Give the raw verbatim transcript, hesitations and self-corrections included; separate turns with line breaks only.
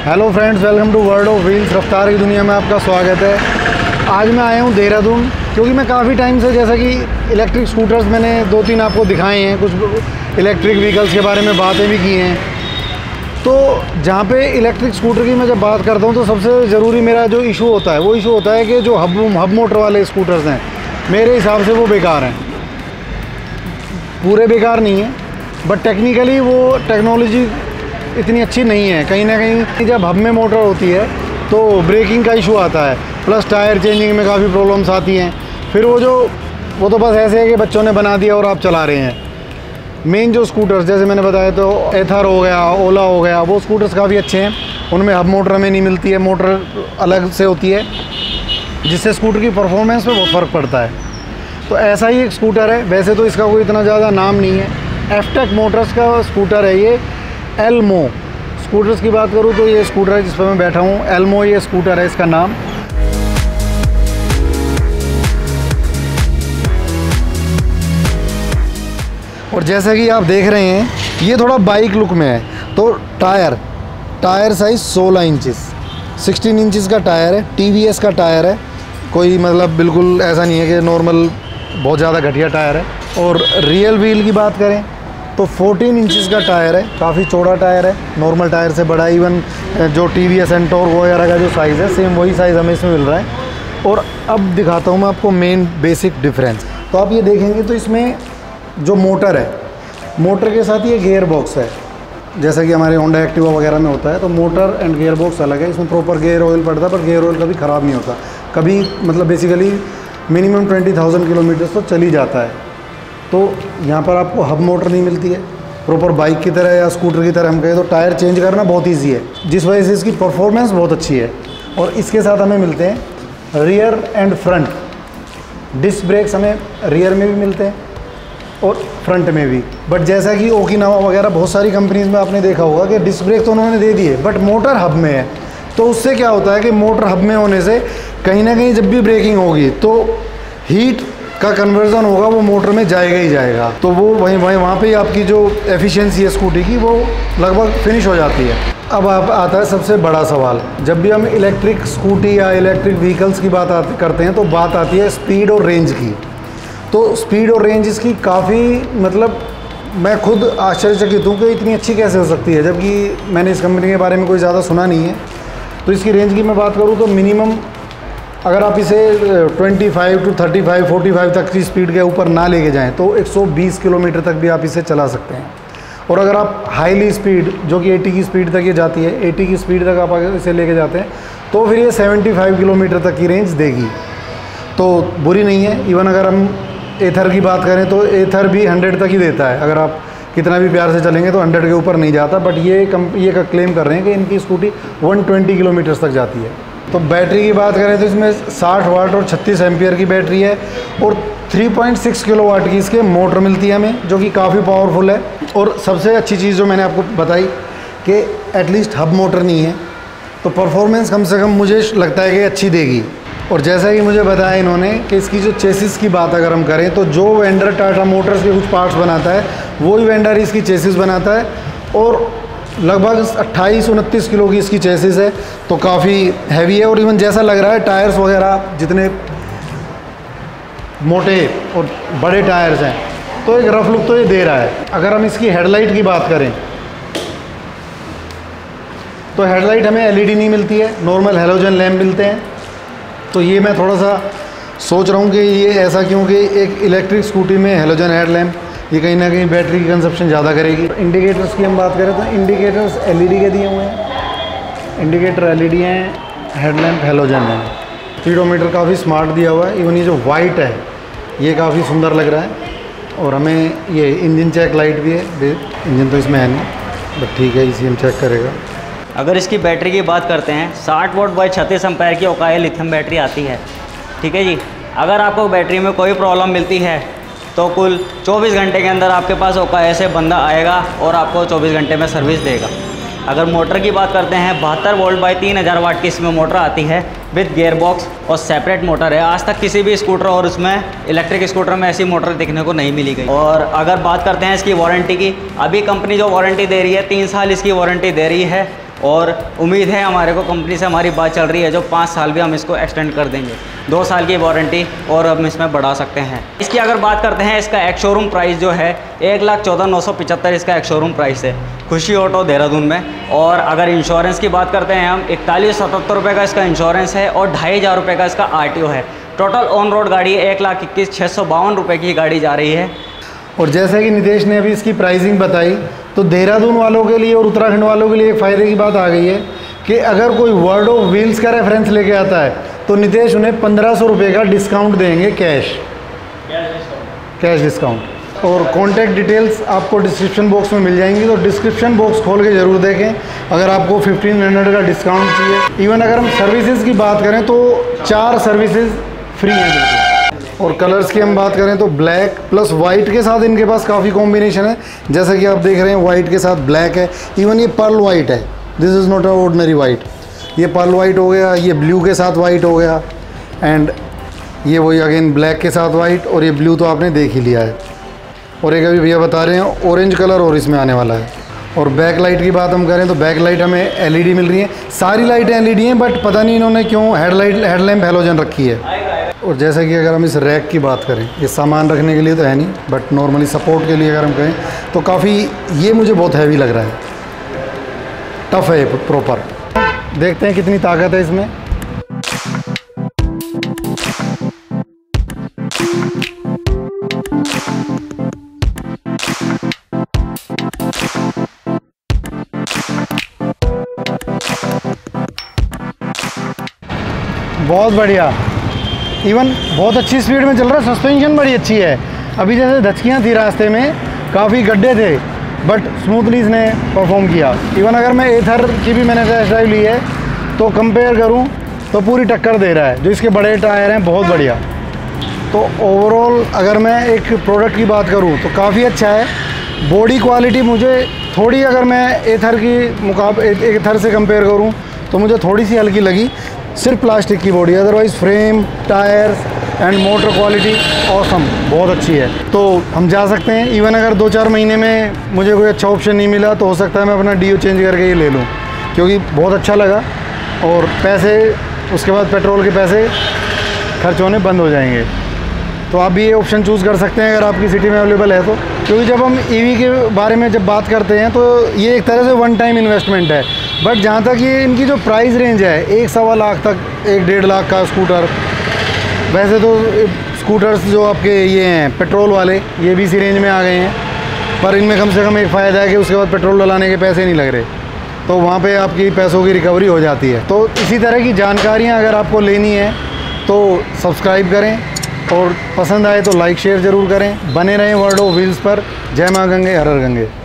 Hello friends, welcome to world of wheels. रफ्तार की दुनिया में आपका स्वागत है। आज मैं आया हूँ देहरादून, क्योंकि मैं काफ़ी टाइम से, जैसा कि इलेक्ट्रिक स्कूटर्स मैंने दो तीन आपको दिखाए हैं, कुछ इलेक्ट्रिक व्हीकल्स के बारे में बातें भी की हैं। तो जहाँ पे इलेक्ट्रिक स्कूटर की मैं जब बात करता हूँ तो सबसे ज़रूरी मेरा जो इशू होता है वो इशू होता है कि जो हब हब मोटर वाले स्कूटर्स हैं, मेरे हिसाब से वो बेकार हैं। पूरे बेकार नहीं हैं, बट टेक्निकली वो टेक्नोलॉजी इतनी अच्छी नहीं है। कहीं ना कहीं जब हब में मोटर होती है तो ब्रेकिंग का इशू आता है, प्लस टायर चेंजिंग में काफ़ी प्रॉब्लम्स आती हैं। फिर वो जो वो तो बस ऐसे है कि बच्चों ने बना दिया और आप चला रहे हैं। मेन जो स्कूटर्स, जैसे मैंने बताया, तो एथर हो गया, ओला हो गया, वो स्कूटर्स काफ़ी अच्छे हैं। उनमें हब मोटर में नहीं मिलती है, मोटर अलग से होती है, जिससे स्कूटर की परफॉर्मेंस में बहुत फ़र्क पड़ता है। तो ऐसा ही एक स्कूटर है। वैसे तो इसका कोई इतना ज़्यादा नाम नहीं है। एफटेक मोटर्स का स्कूटर है ये। एल्मो स्कूटर्स की बात करूँ तो ये स्कूटर है जिस पर मैं बैठा हूँ। एल्मो ये स्कूटर है इसका नाम। और जैसा कि आप देख रहे हैं, ये थोड़ा बाइक लुक में है। तो टायर टायर साइज़ सोलह इंचेस सोलह इंचेस का टायर है। टीवीएस का टायर है, कोई मतलब बिल्कुल ऐसा नहीं है कि नॉर्मल बहुत ज़्यादा घटिया टायर है। और रियल व्हील की बात करें तो चौदह इंचेस का टायर है, काफ़ी चौड़ा टायर है, नॉर्मल टायर से बड़ा। इवन जो टीवीएस एंटोर वगैरह का जो साइज़ है, सेम वही साइज़ हमें इसमें मिल रहा है। और अब दिखाता हूँ मैं आपको मेन बेसिक डिफरेंस। तो आप ये देखेंगे तो इसमें जो मोटर है, मोटर के साथ ये गियर बॉक्स है, जैसा कि हमारे होंडा एक्टिवा वगैरह में होता है। तो मोटर एंड गियर बॉक्स अलग है। इसमें प्रॉपर गियर ऑयल पड़ता है, पर गियर ऑयल कभी ख़राब नहीं होता कभी, मतलब basically minimum twenty thousand kilometres तो चल ही जाता है। तो यहाँ पर आपको हब मोटर नहीं मिलती है प्रॉपर बाइक की तरह या स्कूटर की तरह। हम कहें तो टायर चेंज करना बहुत ईजी है, जिस वजह से इसकी परफॉर्मेंस बहुत अच्छी है। और इसके साथ हमें मिलते हैं rear and front disc brakes, हमें रियर में भी मिलते हैं और फ्रंट में भी। बट जैसा कि ओकिनावा वगैरह बहुत सारी कंपनीज़ में आपने देखा होगा कि डिस्क ब्रेक तो उन्होंने दे दिए, बट मोटर हब में है। तो उससे क्या होता है कि मोटर हब में होने से कहीं ना कहीं जब भी ब्रेकिंग होगी तो हीट का कन्वर्जन होगा, वो मोटर में जाएगा ही जाएगा। तो वो वहीं वहीं वहाँ पे आपकी जो एफिशिएंसी है स्कूटी की, वो लगभग फिनिश हो जाती है। अब आप आता है सबसे बड़ा सवाल। जब भी हम इलेक्ट्रिक स्कूटी या इलेक्ट्रिक व्हीकल्स की बात आती करते हैं तो बात आती है स्पीड और रेंज की। तो स्पीड और रेंज इसकी काफ़ी, मतलब मैं खुद आश्चर्यचकित हूँ कि इतनी अच्छी कैसे हो सकती है, जबकि मैंने इस कंपनी के बारे में कोई ज़्यादा सुना नहीं है। तो इसकी रेंज की मैं बात करूँ तो मिनिमम अगर आप इसे पच्चीस टू पैंतीस, पैंतालीस तक की स्पीड के ऊपर ना लेके जाएं तो एक सौ बीस किलोमीटर तक भी आप इसे चला सकते हैं। और अगर आप हाईली स्पीड, जो कि अस्सी की स्पीड तक ये जाती है, अस्सी की स्पीड तक आप अगर इसे लेके जाते हैं तो फिर ये पचहत्तर किलोमीटर तक की रेंज देगी। तो बुरी नहीं है। इवन अगर हम एथर की बात करें तो एथर भी सौ तक ही देता है। अगर आप कितना भी प्यार से चलेंगे तो सौ के ऊपर नहीं जाता। बट ये कम ये का क्लेम कर रहे हैं कि इनकी स्कूटी एक सौ बीस किलोमीटर तक जाती है। तो बैटरी की बात करें तो इसमें साठ वाट और छत्तीस एम्पियर की बैटरी है और तीन पॉइंट छह किलो वाट की इसके मोटर मिलती है हमें, जो कि काफ़ी पावरफुल है। और सबसे अच्छी चीज़ जो मैंने आपको बताई कि एटलीस्ट हब मोटर नहीं है, तो परफॉर्मेंस कम से कम मुझे लगता है कि अच्छी देगी। और जैसा कि मुझे बताया इन्होंने कि इसकी जो चेसिस की बात अगर हम करें तो जो वेंडर टाटा मोटर्स के कुछ पार्ट्स बनाता है, वही वेंडर इसकी चेसिस बनाता है। और लगभग अट्ठाईस उनतीस किलो की इसकी चेसिस है, तो काफ़ी हैवी है। और इवन जैसा लग रहा है टायर्स वगैरह जितने मोटे और बड़े टायर्स हैं, तो एक रफ लुक तो ये दे रहा है। अगर हम इसकी हेडलाइट की बात करें तो हेडलाइट हमें एलईडी नहीं मिलती है, नॉर्मल हैलोजन लैम्प मिलते हैं। तो ये मैं थोड़ा सा सोच रहा हूँ कि ये ऐसा क्यों कि एक इलेक्ट्रिक स्कूटी में हैलोजन हेडलैम्प, ये कहीं ना कहीं बैटरी की कंजप्शन ज़्यादा करेगी। इंडिकेटर्स की हम बात करें तो इंडिकेटर्स एलईडी के दिए हुए हैं। इंडिकेटर एलईडी हैं, हेडलैम्प हैलोजन है। स्पीडोमीटर काफ़ी स्मार्ट दिया हुआ है। इवन ये जो वाइट है ये काफ़ी सुंदर लग रहा है। और हमें ये इंजन चेक लाइट भी है। इंजन तो इसमें है नहीं, बट ठीक है, इसी हम चेक करेगा।
अगर इसकी बैटरी की बात करते हैं, साठ वोल्ट बाई छत्तीस एम्पायर की ओकाई लिथियम बैटरी आती है। ठीक है जी। अगर आपको बैटरी में कोई प्रॉब्लम मिलती है तो कुल चौबीस घंटे के अंदर आपके पास ओकाई से बंदा आएगा और आपको चौबीस घंटे में सर्विस देगा। अगर मोटर की बात करते हैं, बहत्तर वोल्ट बाई तीन हज़ार वाट की इसमें मोटर आती है विद गियर बॉक्स और सेपरेट मोटर है। आज तक किसी भी स्कूटर और उसमें इलेक्ट्रिक स्कूटर में ऐसी मोटर देखने को नहीं मिली गई। और अगर बात करते हैं इसकी वारंटी की, अभी कंपनी जो वारंटी दे रही है, तीन साल इसकी वारंटी दे रही है। और उम्मीद है हमारे को कंपनी से हमारी बात चल रही है जो पाँच साल भी हम इसको एक्सटेंड कर देंगे, दो साल की वारंटी और हम इसमें बढ़ा सकते हैं। इसकी अगर बात करते हैं, इसका एक शोरूम प्राइस जो है एक लाख चौदह नौ सौ पचहत्तर इसका एक शोरूम प्राइस है खुशी ऑटो देहरादून में। और अगर इंश्योरेंस की बात करते हैं हम, इकतालीस सतहत्तर रुपये का इसका इंश्योरेंस है और ढाई हज़ार रुपये का इसका आर टी ओ है। टोटल ऑन रोड गाड़ी एक लाख इक्कीस छः सौ बावन रुपये की गाड़ी जा रही है।
और जैसा कि नितेश ने अभी इसकी प्राइसिंग बताई, तो देहरादून वालों के लिए और उत्तराखंड वालों के लिए एक फ़ायदे की बात आ गई है कि अगर कोई वर्ड ऑफ व्हील्स का रेफरेंस लेके आता है तो नितेश उन्हें पंद्रह सौ रुपये का डिस्काउंट देंगे, कैश कैश डिस्काउंट। और कॉन्टैक्ट डिटेल्स आपको डिस्क्रिप्शन बॉक्स में मिल जाएंगी, तो डिस्क्रिप्शन बॉक्स खोल के ज़रूर देखें अगर आपको फिफ्टीन हंड्रेड का डिस्काउंट चाहिए। इवन अगर हम सर्विसेज की बात करें तो चार सर्विसेज फ्री हैं बिल्कुल। और कलर्स की हम बात करें तो ब्लैक प्लस वाइट के साथ इनके पास काफ़ी कॉम्बिनेशन है, जैसा कि आप देख रहे हैं वाइट के साथ ब्लैक है, इवन ये पर्ल वाइट है, this is not a ordinary white. ये पर्ल वाइट हो गया, ये ब्लू के साथ वाइट हो गया, एंड ये वही अगेन ब्लैक के साथ वाइट, और ये ब्लू तो आपने देख ही लिया है। और एक अभी भैया बता रहे हैं ऑरेंज कलर और इसमें आने वाला है। और बैक लाइट की बात हम करें तो बैक लाइट हमें एलईडी मिल रही है, सारी लाइटें एलईडी हैं, बट पता नहीं इन्होंने क्यों हेडलाइट हेडलैम्प हैलोजन रखी है। और जैसा कि अगर हम इस रैक की बात करें, ये सामान रखने के लिए तो है नहीं, बट नॉर्मली सपोर्ट के लिए अगर हम कहें तो काफ़ी ये मुझे बहुत हैवी लग रहा है, टफ है प्रॉपर। देखते हैं कितनी ताकत है इसमें। बहुत बढ़िया, इवन बहुत अच्छी स्पीड में चल रहा है, सस्पेंशन बड़ी अच्छी है। अभी जैसे धचकियाँ थी रास्ते में, काफ़ी गड्ढे थे, बट स्मूथली इसने परफॉर्म किया। इवन अगर मैं एथर की भी मैंने टेस्ट ड्राइव ली है तो कंपेयर करूं तो पूरी टक्कर दे रहा है, जो इसके बड़े टायर हैं बहुत बढ़िया। तो ओवरऑल अगर मैं एक प्रोडक्ट की बात करूं तो काफ़ी अच्छा है। बॉडी क्वालिटी मुझे थोड़ी, अगर मैं एथर की मुकाबले एथर से कंपेयर करूँ तो मुझे थोड़ी सी हल्की लगी, सिर्फ प्लास्टिक की body, otherwise frame, tyres and motor quality awesome, बहुत अच्छी है। तो हम जा सकते हैं। इवन अगर दो चार महीने में मुझे कोई अच्छा ऑप्शन नहीं मिला तो हो सकता है मैं अपना डीओ चेंज करके ही ले लूँ, क्योंकि बहुत अच्छा लगा। और पैसे उसके बाद पेट्रोल के पैसे खर्च होने बंद हो जाएंगे। तो आप भी ये ऑप्शन चूज़ कर सकते हैं अगर आपकी सिटी में अवेलेबल है तो। क्योंकि जब हम ईवी के बारे में जब बात करते हैं तो ये एक तरह से वन टाइम इन्वेस्टमेंट है, बट जहाँ तक ये इनकी जो प्राइस रेंज है एक सवा लाख तक, एक डेढ़ लाख का स्कूटर। वैसे तो स्कूटर्स जो आपके ये हैं पेट्रोल वाले, ये भी इसी रेंज में आ गए हैं, पर इनमें कम से कम एक फ़ायदा है कि उसके बाद पेट्रोल डलाने के पैसे नहीं लग रहे, तो वहाँ पे आपकी पैसों की रिकवरी हो जाती है। तो इसी तरह की जानकारियाँ अगर आपको लेनी है तो सब्सक्राइब करें, और पसंद आए तो लाइक शेयर ज़रूर करें। बने रहें वर्ड ऑफ व्हील्स पर। जय माँ गंगे, हर हर गंगे।